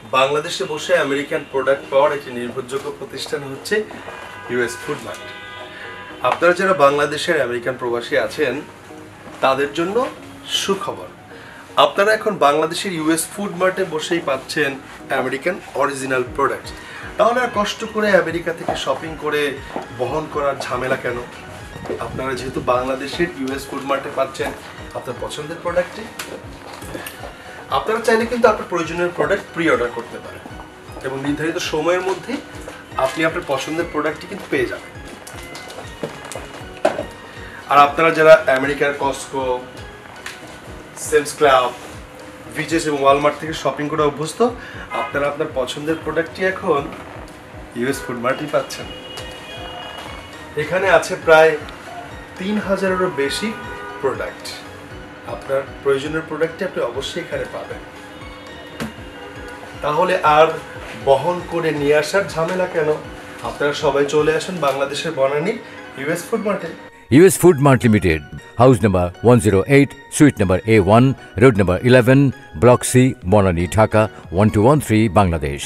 বাংলাদেশে বসে American product পাওয়ার একটি নির্ভরযোগ্য প্রতিষ্ঠান হচ্ছে ইউএস ফুড মার্ট। আপনারা যারা বাংলাদেশের আমেরিকান প্রবাসী আছেন তাদের জন্য সুখবর, আপনারা এখন বাংলাদেশের ইউএস ফুড মার্টে বসেই পাচ্ছেন আমেরিকান অরিজিনাল প্রোডাক্ট। তাহলে আর কষ্ট করে আমেরিকা থেকে শপিং করে বহন করার ঝামেলা কেন? আপনারা যেহেতু বাংলাদেশের ইউএস ফুড মার্টে পাচ্ছেন আপনার পছন্দের প্রোডাক্টটি, আপনারা চাইলে কিন্তু আপনার প্রয়োজনীয় প্রোডাক্ট প্রি অর্ডার করতে পারেন এবং নির্ধারিত সময়ের মধ্যে আপনি আপনার পছন্দের প্রোডাক্টটি কিন্তু পেয়ে যাবেন। আর আপনারা যারা আমেরিকার কস্টকো, সেমস ক্লাব, ভিজেস এবং ওয়ালমার্ট থেকে শপিং করে অভ্যস্ত, আপনারা আপনার পছন্দের প্রোডাক্টটি এখন ইউএস ফুড মার্টই পাচ্ছেন। এখানে আছে প্রায় 3000-এরও বেশি প্রোডাক্ট। আপনার প্রয়োজনীয় প্রোডাক্টটি আপনি অবশ্যই এখানে পাবেন। তাহলে আর বহন করে নিয়ে আসার ঝামেলা কেন? আপনারা সবাই চলে আসুন বাংলাদেশের বনানী ইউএস ফুড মার্টে। US Food Mart Limited, House number 108, Suite number A1, Road number 11, Block C, Bonani, Dhaka 1213, Bangladesh.